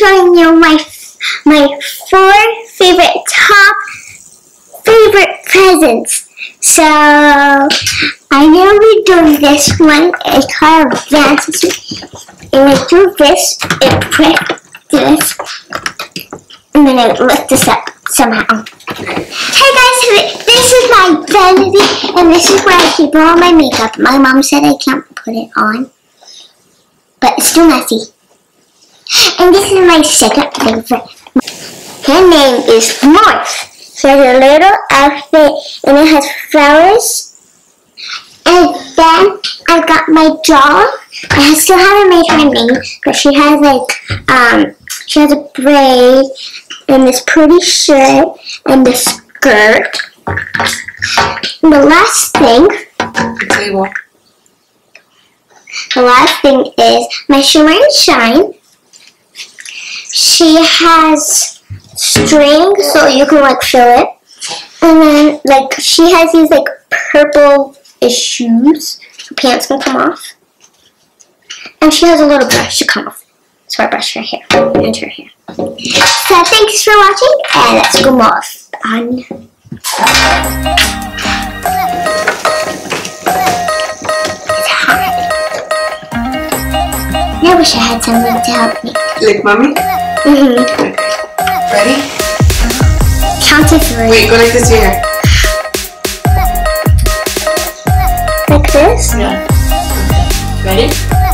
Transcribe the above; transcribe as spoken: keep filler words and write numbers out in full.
showing you my my four favorite top favorite presents. So I know we're doing this one. It's called Advances. And I do this and press this, and then I lift this up somehow. Hey guys, this is my vanity, and this is where I keep all my makeup. My mom said I can't put it on, but it's too messy. And this is my second favorite. Her name is Morph. She has a little outfit, and it has flowers. And then I got my doll. I still haven't made her name, but she has like um she has a braid and this pretty shirt and the skirt. And the last thing Table. The last thing is my Shimmer and Shine. She has string so you can like fill it. And then like she has these like purple shoes. Her pants can come off. And she has a little brush to come off. So I brush her hair and her hair. So thanks for watching, and let's go more fun. It's hot. I wish I had something to help me. Like mommy? Mm-hmm. Okay. Ready? Count to three. Wait, go like this here. Like this? Yeah. Ready?